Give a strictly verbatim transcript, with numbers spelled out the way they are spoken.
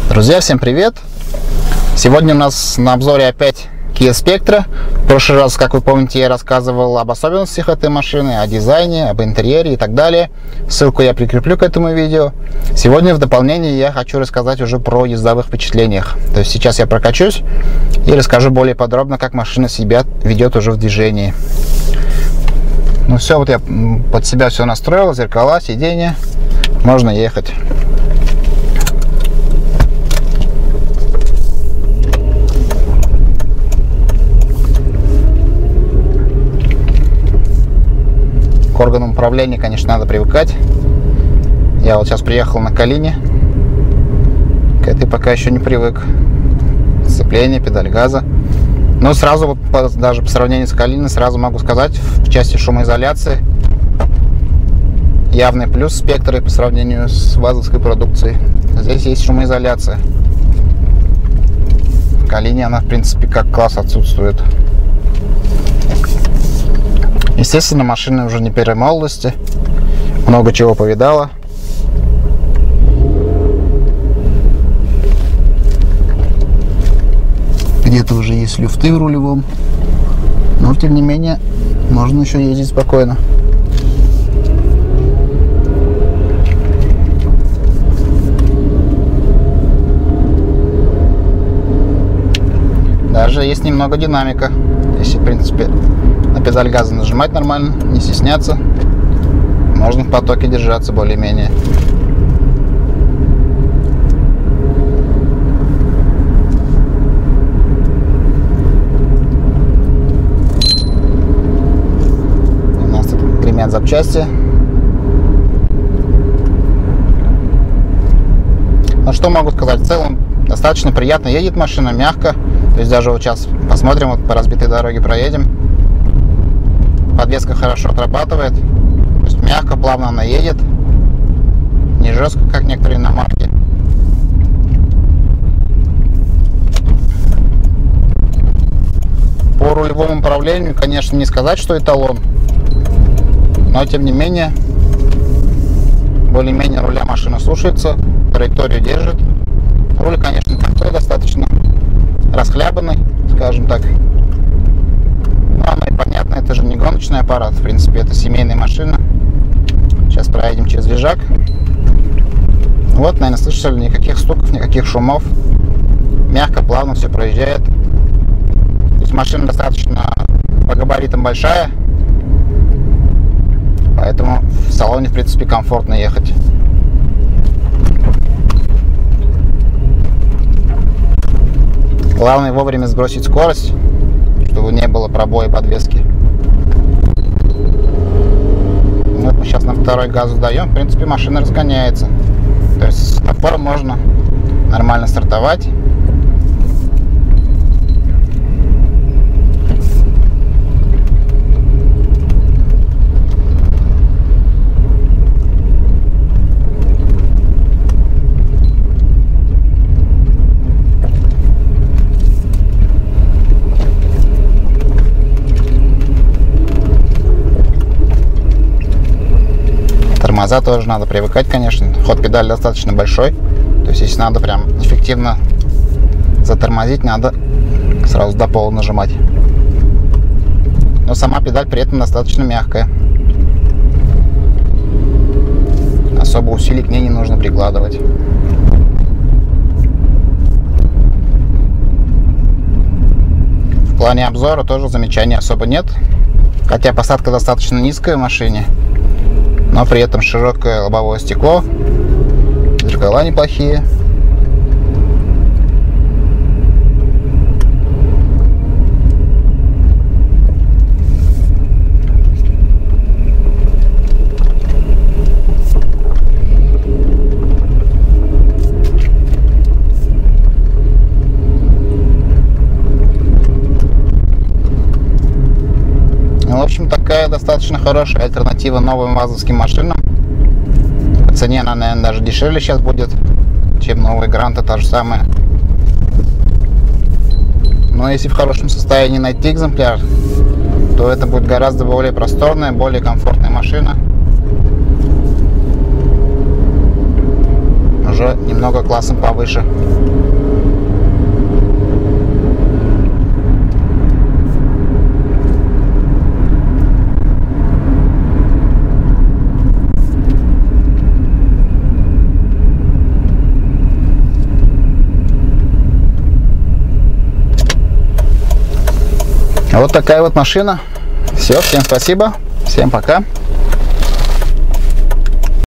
Друзья, всем привет! Сегодня у нас на обзоре опять Kia Spectra. В прошлый раз, как вы помните, я рассказывал об особенностях этой машины, о дизайне, об интерьере и так далее. Ссылку я прикреплю к этому видео. Сегодня в дополнение я хочу рассказать уже про ездовых впечатлениях. То есть сейчас я прокачусь и расскажу более подробно, как машина себя ведет уже в движении. Ну все, вот я под себя все настроил, зеркала, сиденья. Можно ехать. К органам управления, конечно, надо привыкать. Я вот сейчас приехал на Калине. К этой пока еще не привык. Сцепление, педаль газа. Но сразу, вот, даже по сравнению с Калиной, сразу могу сказать, в части шумоизоляции явный плюс Спектры по сравнению с вазовской продукцией. Здесь есть шумоизоляция. В Калине она, в принципе, как класс отсутствует. Естественно, машина уже не первой молодости, много чего повидала. Где-то уже есть люфты в рулевом, но тем не менее можно еще ездить спокойно. Даже есть немного динамика, если, в принципе, на педаль газа нажимать нормально, не стесняться, можно в потоке держаться более-менее. У нас тут гремят запчасти. Ну что могу сказать, в целом достаточно приятно едет машина, мягко. То есть даже вот сейчас посмотрим, вот по разбитой дороге проедем. Подвеска хорошо отрабатывает. То есть мягко, плавно она едет. Не жестко, как некоторые иномарки. По рулевому управлению, конечно, не сказать, что эталон. Но тем не менее, более-менее руля машина слушается, траекторию держит. Руль, конечно, такой достаточно расхлябанный, скажем так. Ну, оно и понятно, это же не гоночный аппарат, в принципе, это семейная машина. Сейчас проедем через лежак. Вот, наверное, слышали, никаких стуков, никаких шумов. Мягко, плавно все проезжает. То есть машина достаточно по габаритам большая, поэтому в салоне, в принципе, комфортно ехать. Главное вовремя сбросить скорость, чтобы не было пробоя подвески. Вот мы сейчас на второй газ даем, в принципе, машина разгоняется. То есть с напором можно нормально стартовать. Тормоза тоже надо привыкать, конечно. Ход педали достаточно большой. То есть, если надо прям эффективно затормозить, надо сразу до пола нажимать. Но сама педаль при этом достаточно мягкая. Особо усилий к ней не нужно прикладывать. В плане обзора тоже замечаний особо нет. Хотя посадка достаточно низкая в машине. Но при этом широкое лобовое стекло, зеркала неплохие. В общем, такая достаточно хорошая альтернатива новым вазовским машинам. По цене она, наверное, даже дешевле сейчас будет, чем новый Гранта, та же самая. Но если в хорошем состоянии найти экземпляр, то это будет гораздо более просторная, более комфортная машина. Уже немного классом повыше. Вот такая вот машина. Все, всем спасибо, всем пока.